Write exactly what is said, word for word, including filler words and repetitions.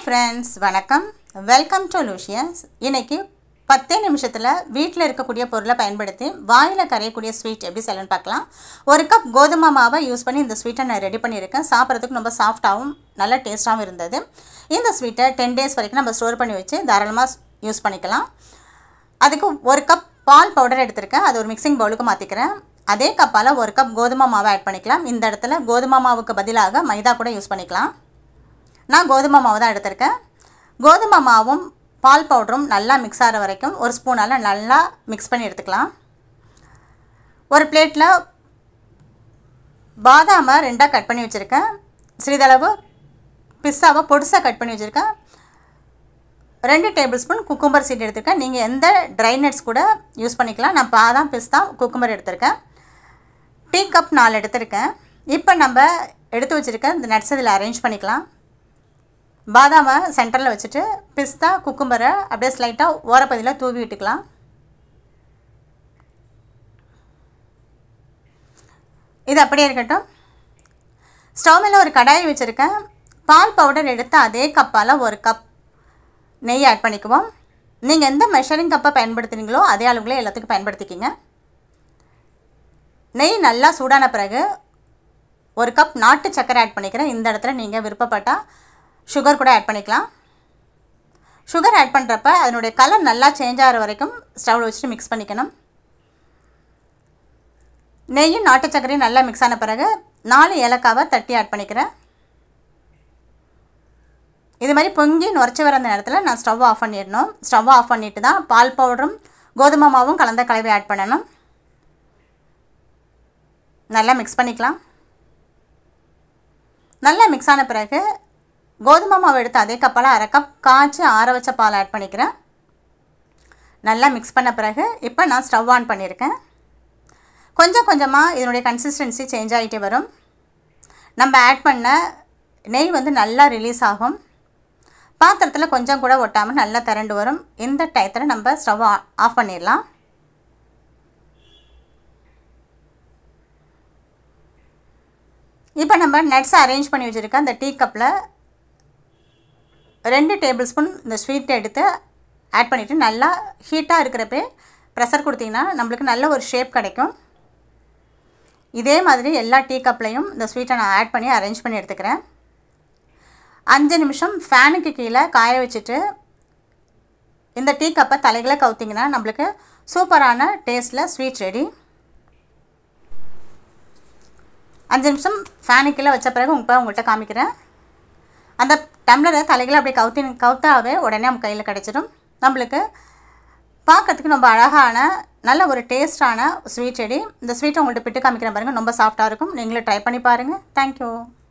friends, வணக்கம். Welcome to Lucius. இன்னைக்கு பத்து நிமிஷத்துல வீட்ல இருக்கக்கூடிய பொருளை பயன்படுத்தி வாயில கரையக்கூடிய ஸ்வீட் எப்படி செய்யலாம்னு பார்க்கலாம். ஒரு கப் கோதுமை மாவை யூஸ் பண்ணி இந்த ஸ்வீட்டை நான் ரெடி பண்ணியிருக்கேன். சாப்பிட்றதுக்கு ரொம்ப சாஃப்டாகவும் நல்ல டேஸ்டாகவும் இருந்தது. இந்த ஸ்வீட்டை டென் டேஸ் வரைக்கும் நம்ம ஸ்டோர் பண்ணி வச்சு தாராளமாக யூஸ் பண்ணிக்கலாம். அதுக்கு ஒரு கப் பால் பவுடர் எடுத்திருக்கேன். அது ஒரு மிக்சிங் பவுலுக்கு மாற்றிக்கிறேன். அதே கப்பால் ஒரு கப் கோதுமை மாவை ஆட் பண்ணிக்கலாம். இந்த இடத்துல கோதுமை மாவுக்கு பதிலாக மைதா கூட யூஸ் பண்ணிக்கலாம். நான் கோதுமை மாவு தான் எடுத்திருக்கேன். கோதுமை மாவும் பால் பவுடரும் நல்லா மிக்ஸ் ஆகிற வரைக்கும் ஒரு ஸ்பூனால் நல்லா மிக்ஸ் பண்ணி எடுத்துக்கலாம். ஒரு பிளேட்டில் பாதாமை ரெண்டாக கட் பண்ணி வச்சுருக்கேன். சிறிதளவு பிஸ்ஸாவை பொடிசாக கட் பண்ணி வச்சுருக்கேன். ரெண்டு டேபிள் ஸ்பூன் குக்கும்பர் சீட் எடுத்திருக்கேன். நீங்கள் எந்த ட்ரை நட்ஸ் கூட யூஸ் பண்ணிக்கலாம். நான் பாதாம் பிஸ்தா குக்கும்பர் எடுத்திருக்கேன். டீ கப் நாலு எடுத்திருக்கேன். இப்போ நம்ம எடுத்து வச்சுருக்க இந்த நட்ஸ் இதில் அரேஞ்ச் பண்ணிக்கலாம். பாதாமை சென்டரில் வச்சுட்டு பிஸ்தா குக்கும்பரை அப்படியே ஸ்லைட்டாக ஓரப்பதியில் தூவி விட்டுக்கலாம். இது அப்படியே இருக்கட்டும். ஸ்டவ் மேலே ஒரு கடாயை வச்சுருக்கேன். பால் பவுடர் எடுத்து அதே கப்பால் ஒரு கப் நெய் ஆட் பண்ணிக்குவோம். நீங்கள் எந்த மெஷரிங் கப்பை பயன்படுத்துனீங்களோ அதே அளவுகளே எல்லாத்துக்கும் பயன்படுத்திக்கிங்க. நெய் நல்லா சூடான பிறகு ஒரு கப் நாட்டு சர்க்கரை ஆட் பண்ணிக்கிறேன். இந்த இடத்துல நீங்கள் விருப்பப்பட்டால் சுகர் கூட ஆட் பண்ணிக்கலாம். சுகர் ஆட் பண்ணுறப்ப அதனுடைய கலர் நல்லா சேஞ்ச் ஆகிற வரைக்கும் ஸ்டவ்வில் வச்சுட்டு மிக்ஸ் பண்ணிக்கணும். நெய்யும் நாட்டு சர்க்கரையும் நல்லா மிக்ஸ் ஆன பிறகு நாலு ஏலக்காவை தட்டி ஆட் பண்ணிக்கிறேன். இது மாதிரி பொங்கி நுரைச்சி வர அந்த நேரத்தில் நான் ஸ்டவ் ஆஃப் பண்ணிடணும். ஸ்டவ் ஆஃப் பண்ணிவிட்டு தான் பால் பவுடரும் கோதுமை மாவும் கலந்த கலவை ஆட் பண்ணணும். நல்லா மிக்ஸ் பண்ணிக்கலாம். நல்லா மிக்ஸ் ஆன பிறகு கோதுமை மாவு எடுத்து அதே கப்பால் அரை கப் காய்ச்சி ஆற வச்ச பால் ஆட் பண்ணிக்கிறேன். நல்லா மிக்ஸ் பண்ண பிறகு இப்போ நான் ஸ்டவ் ஆன் பண்ணியிருக்கேன். கொஞ்சம் கொஞ்சமாக இதனுடைய கன்சிஸ்டன்சி சேஞ்ச் ஆகிட்டே வரும். நம்ம ஆட் பண்ண நெய் வந்து நல்லா ரிலீஸ் ஆகும். பாத்திரத்தில் கொஞ்சம் கூட ஒட்டாமல் நல்லா திரண்டு வரும். இந்த டயத்தில் நம்ம ஸ்டவ் ஆஃப் பண்ணிடலாம். இப்போ நம்ம நட்ஸ் அரேஞ்ச் பண்ணி வச்சுருக்க அந்த டீ கப்பில் ரெண்டு டேபிள் ஸ்பூன் இந்த ஸ்வீட்டை எடுத்து ஆட் பண்ணிவிட்டு நல்லா ஹீட்டாக இருக்கிறப்பே ப்ரெஷர் கொடுத்திங்கன்னா நம்மளுக்கு நல்ல ஒரு ஷேப் கிடைக்கும். இதே மாதிரி எல்லா டீ கப்லையும் இந்த ஸ்வீட்டை நான் ஆட் பண்ணி அரேஞ்ச் பண்ணி எடுத்துக்கிறேன். அஞ்சு நிமிஷம் ஃபேனுக்கு கீழே காய வச்சுட்டு இந்த டீ கப்பை தலைகளை கவுத்திங்கன்னா நம்மளுக்கு சூப்பரான டேஸ்ட்டில் ஸ்வீட் ரெடி. அஞ்சு நிமிஷம் ஃபேனுக்கு கீழே வச்ச பிறகு இப்போ உங்கள்கிட்ட காமிக்கிறேன். அந்த டம்ளரை தலைகளை அப்படியே கவுத்தி கவுத்தாவே உடனே நம்ம கையில் கிடச்சிடும். நம்மளுக்கு பார்க்கறதுக்கு ரொம்ப அழகான நல்ல ஒரு டேஸ்டான ஸ்வீட் ரெடி. இந்த ஸ்வீட்டை உங்கள்கிட்ட பிட்டு காமிக்கிறேன் பாருங்கள். ரொம்ப சாஃப்டாக இருக்கும். நீங்களும் ட்ரை பண்ணி பாருங்கள். தேங்க்யூ.